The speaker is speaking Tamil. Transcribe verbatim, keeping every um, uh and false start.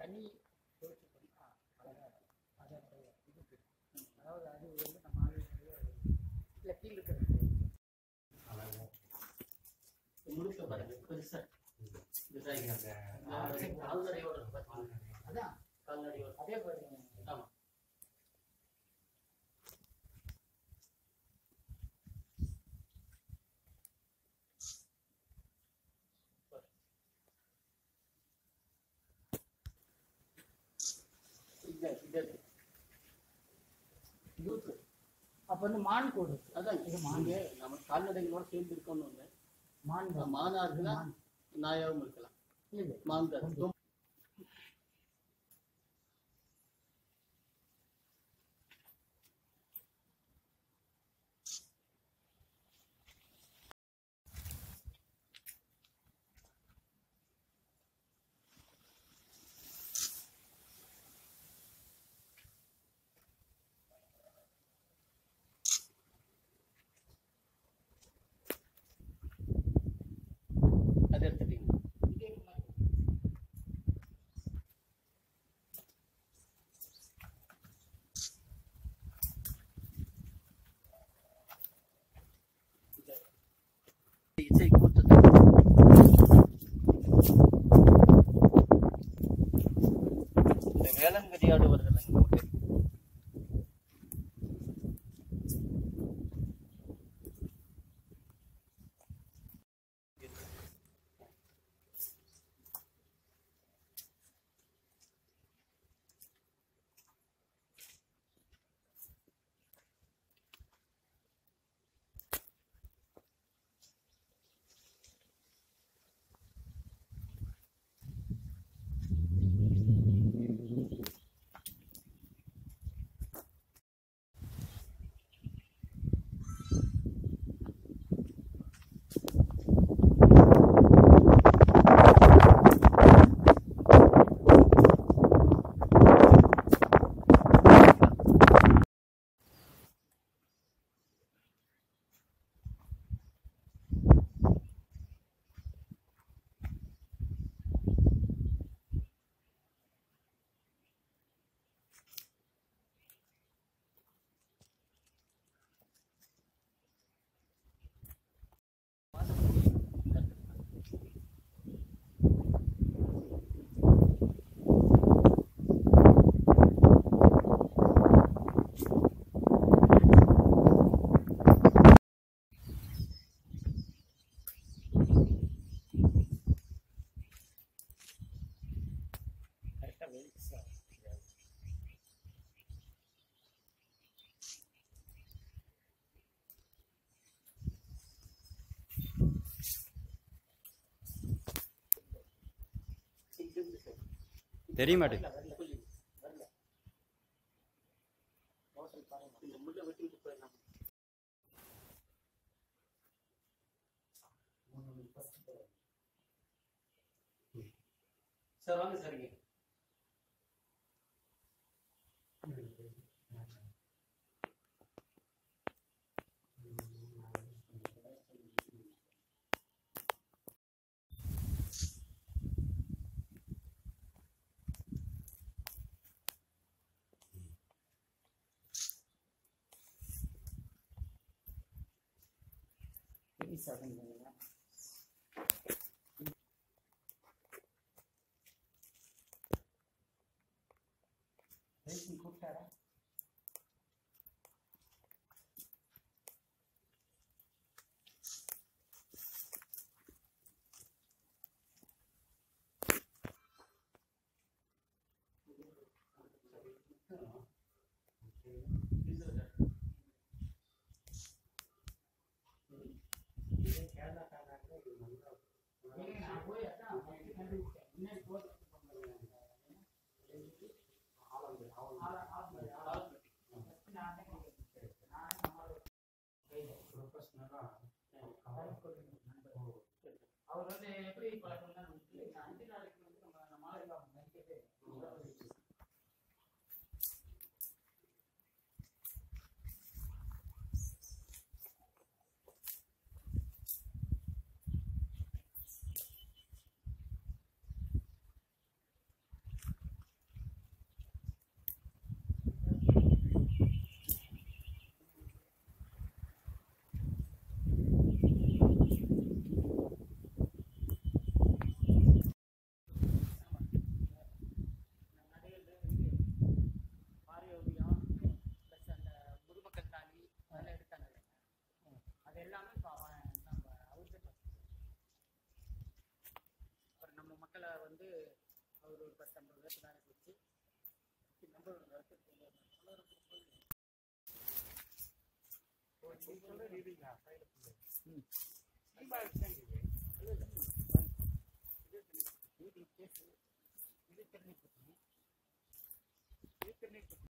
தனி சுழற்சி பண்ணி அழகாக அதனுடைய இது அதாவது அது வந்து நம்ம ஆளுடைய இல்லை கீழ் இருக்கிறது முழுக்க பாருங்க பெருசா கால்நடையோட அதான் கால்நடையோட அதே பாருங்க. ஆமா அப்ப வந்து மான் கூடு அதான் இது மான் நம்ம கால்நடைகளோட சேர்ந்து இருக்கணும் இல்லை மான் மானா இருக்கலாம் நாயாவும் இருக்கலாம் இல்லை மான் தான். அது எடுத்துட்டீங்க இசை கூட்டத்தை இந்த வேளங்கடி ஆடுவார்கள் நமக்கு தெரிய மாட்டேங்குது. சார் வாங்க சரிங்க. Seven minutes. Racing கூட்டாரா? அவர் வந்து எப்படி பழக்கம்னா அஞ்சு நாளைக்கு வந்து நம்ம மாலை நினைக்கிறது வேட்டு நாளைக்கு வச்சு நம்பரோட வேட்டு இது